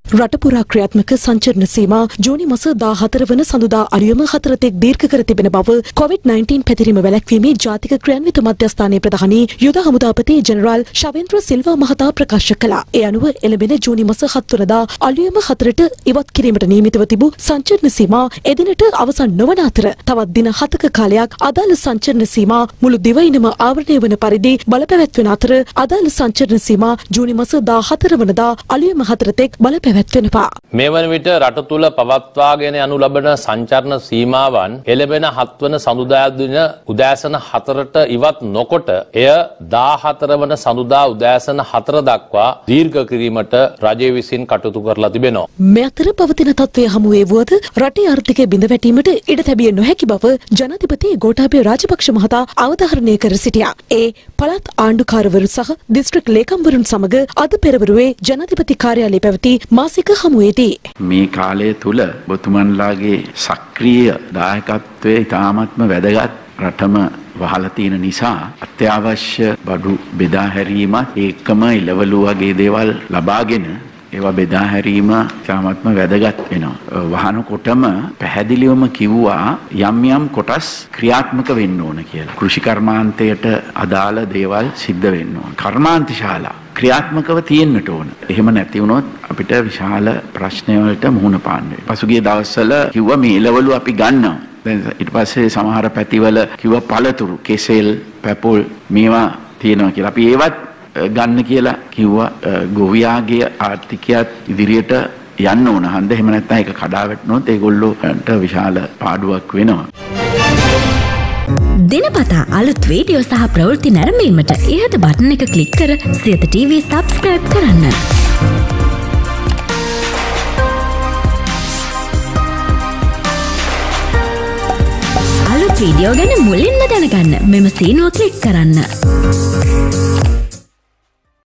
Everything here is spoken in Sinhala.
රටපුරා ක්‍රියාත්මක සංචරණ සීමා ජූනි මාස 14 වන සඳුදා අලුයම 4 තෙක් දීර්ඝ කර තිබෙන බව COVID-19 පැතිරීම වැළැක්වීමේ ජාතික ක්‍රියාන්විත මධ්‍යස්ථානයේ ප්‍රධානී යුද හමුදාපති ජෙනරාල් ශවේන්ද්‍ර සිල්වා මහතා ප්‍රකාශ කළා. ඒ අනුව එළඹෙන ජූනි මාස 7 වනදා අලුයම 4ට ඉවත් කිරීමට නියමිතව තිබූ සංචරණ සීමා එදිනට අවසන් නොවන අතර තවත් දින 7ක කාලයක් අදාළ සංචරණ සීමා මුළු දිවයිනම ආවරණය වන පරිදි බලපැවැත්වෙන අතර අදාළ සංචරණ සීමා ජූනි මාස 14 වනදා අලුයම 4 තෙක් බලපැවැත්වෙනවා. මේ වන විට රට තුළ පවත්වාගෙන යනු ලබන සංචරණ සීමාවන් එළඹෙන 7 වන සඳුදා දින උදෑසන 4ට ඉවත් නොකොට එය 14 වන සඳුදා උදෑසන 4 දක්වා දීර්ඝ කිරීමට රජය විසින් කටයුතු කරලා තිබෙනවා. මේ අතර පවතින තත්ත්වය හමුවේ වුවද රටේ ආර්ථිකය බිඳ වැටීමට ඉඩ තැබිය නොහැකි බව ජනාධිපති ගෝඨාභය රාජපක්ෂ මහතා අවධාරණය කර සිටියා. ඒ පළාත් ආණ්ඩුකාරවරු සහ දිස්ත්‍රික් ලේකම්වරුන් සමග අද පෙරවරුවේ ජනාධිපති කාර්යාලයේ පැවති මාසික හමුවේදී මේ කාලය තුල ඔබතුමන්ලාගේ සක්‍රීය දායකත්වයේ ඉතාමත්ම වැදගත් රටම වහලා තියෙන නිසා අත්‍යවශ්‍ය බඩු බෙදා හැරීමත් ඒකම ඉලවලු වගේ දේවල් ලබාගෙන ඒවා බෙදා හැරීම ඉතාමත්ම වැදගත් වෙනවා. වහනකොටම පැහැදිලිවම කිව්වා යම් යම් කොටස් ක්‍රියාත්මක වෙන්න ඕන කියලා. කෘෂි කර්මාන්තයට අදාළ දේවල් සිද්ධ වෙන්න ඕන. කර්මාන්ත ශාලා ක්‍රියාත්මකව තියෙන්නට ඕන. එහෙම නැති වුණොත් අපිට විශාල ප්‍රශ්නවලට මුහුණ පාන්න වෙනවා. පසුගිය දවස්වල කිව්වා මේ එළවලු අපි ගන්නවා. දැන් ඊට පස්සේ සමහර පැතිවල කිව්වා පළතුරු, කෙසෙල්, පැපොල් මේවා තියෙනවා කියලා. අපි ඒවත් ගන්න කියලා කිව්වා. ගොවියාගේ ආර්ථිකයත් ඉදිරියට යන්න ඕන. හන්ද එහෙම නැත්නම් ඒක කඩා වැටුනොත් ඒගොල්ලෝන්ට විශාල පාඩුවක් වෙනවා. දිනපතා අලුත් වීඩියෝ සහ ප්‍රවෘත්ති නැරඹීමට ඉහත බටන් එක ක්ලික් කර සියත TV subscribe කරන්න. අලුත් වීඩියෝ ගැන මුලින්ම දැනගන්න මෙම සීනුව ක්ලික් කරන්න.